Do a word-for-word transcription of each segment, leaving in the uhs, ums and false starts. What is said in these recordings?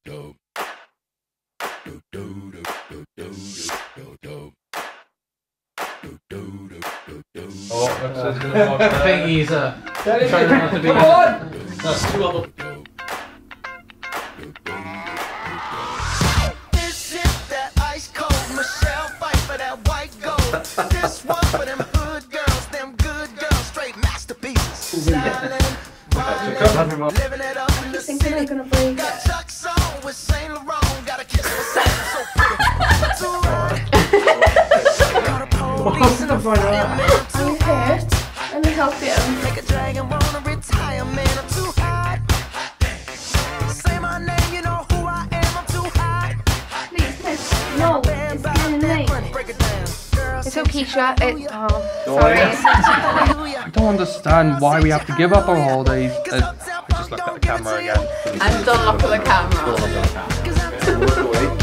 Oh, that's gonna I think he's uh, trying not to be. Come on! That's two other. This is that ice cold Michelle fight for that white gold. This one for them hood girls, them good girls, straight masterpieces. Styling, riding, living it up in the city. Got Chuck's on with Saint Laurent, got a kiss for Saint, so pretty. What's the point of that? Are you hurt? Let me help you. Make a dragon wanna retire, man, I'm too hot. Say my name, you know who I am, I'm too hot. Please, please. No, it's getting late. Break it down. It's okay, Keisha. It, oh, sorry. I don't understand why we have to give up our holidays. Uh, I just looked at the camera again. And don't look at the camera.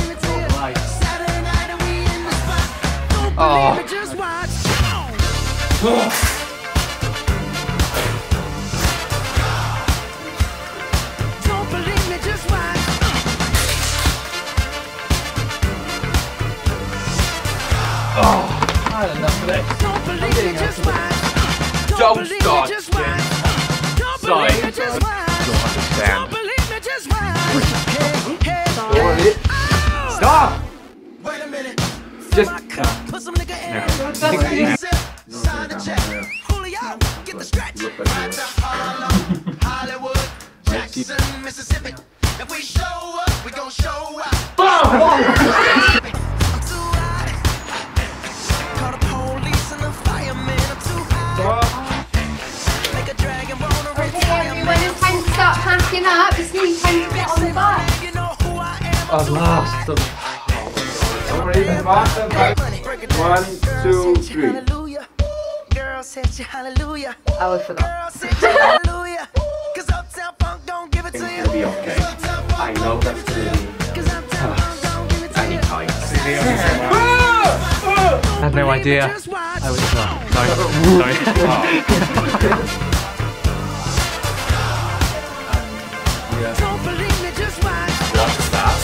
Oh. Don't believe me, just watch. Oh, I had enough of this. Don't believe me, just watch. Don't start. Sorry. I don't understand. Don't believe me, just watch. Hey, hey, Stop! wait a minute. Just. Put some nigga in. Sign the check. Julio, get the scratch. Right to Harlem, Hollywood, Jackson, Mississippi. If we show up, we gon' show up. I'm too hot. Call the police and the firemen. I'm too hot. Make a dragon wanna retire. Everyone, it's time to start packing up. It's nearly time to get on the bus. You know who I am. I've lost them. One, two, three. Hallelujah. Girl said you hallelujah. I would forgot. Girl said you hallelujah. Cause Uptown Funk don't give it to you. It'll be okay. I know that's gonna be. Cause Uptown Funk don't give it to you. Anytime. I had no idea. I was sorry. Sorry. Don't believe me, just watch. What's that?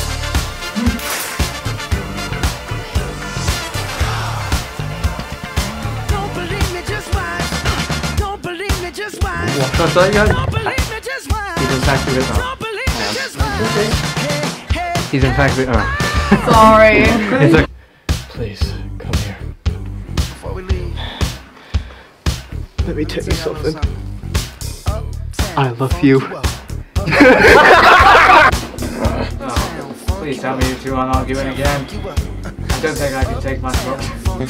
Don't believe me, just watch. Don't believe me, just watch. What's that again? Don't believe me, just watch. He's in fact with it. Don't believe me, just watch. Hey, hey, He's in fact with it. Sorry. It's like, please come here. before we leave. Let me tell you something. I love you. Oh, please tell me you two aren't arguing again. I don't think I can take much more.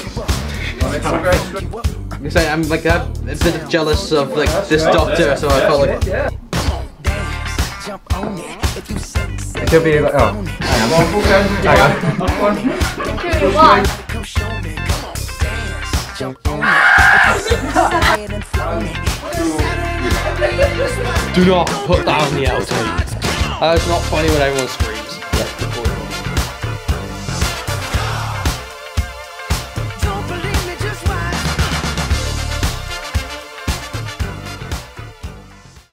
Because I'm like I'm a bit jealous of like this doctor, so I felt like Jump on it if you sex. It could be like, oh, hang on. Do you want? Come show me, come on, dance. Jump on it. And flown it. do not put that on the outtake. That's not funny when everyone's screaming.